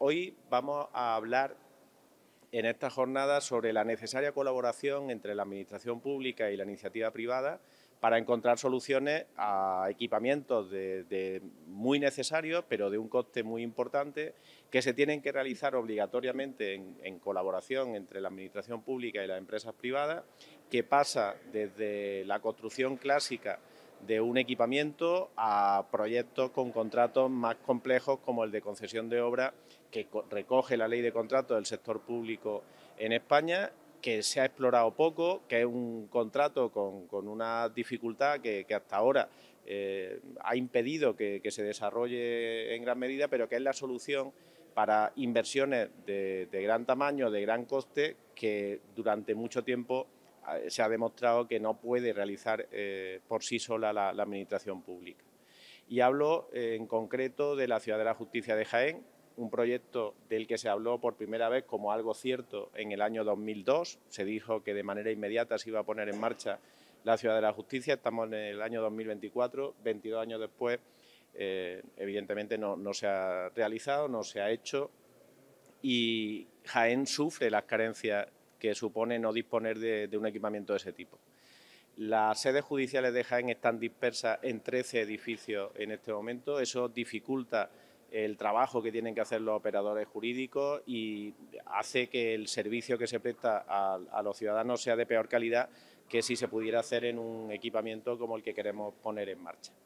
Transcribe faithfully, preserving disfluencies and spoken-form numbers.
Hoy vamos a hablar en esta jornada sobre la necesaria colaboración entre la Administración pública y la iniciativa privada para encontrar soluciones a equipamientos de, de muy necesarios, pero de un coste muy importante, que se tienen que realizar obligatoriamente en, en colaboración entre la Administración pública y las empresas privadas, que pasa desde la construcción clásica de un equipamiento a proyectos con contratos más complejos como el de concesión de obra que recoge la ley de contratos del sector público en España, que se ha explorado poco, que es un contrato con, con una dificultad que, que hasta ahora eh, ha impedido que, que se desarrolle en gran medida, pero que es la solución para inversiones de, de gran tamaño, de gran coste, que durante mucho tiempo se ha demostrado que no puede realizar eh, por sí sola la, la Administración pública. Y hablo eh, en concreto de la Ciudad de la Justicia de Jaén, un proyecto del que se habló por primera vez como algo cierto en el año dos mil dos. Se dijo que de manera inmediata se iba a poner en marcha la Ciudad de la Justicia. Estamos en el año dos mil veinticuatro, veintidós años después, eh, evidentemente no, no se ha realizado, no se ha hecho, y Jaén sufre las carencias que supone no disponer de, de un equipamiento de ese tipo. Las sedes judiciales de Jaén están dispersas en trece edificios en este momento. Eso dificulta el trabajo que tienen que hacer los operadores jurídicos y hace que el servicio que se presta a, a los ciudadanos sea de peor calidad que si se pudiera hacer en un equipamiento como el que queremos poner en marcha.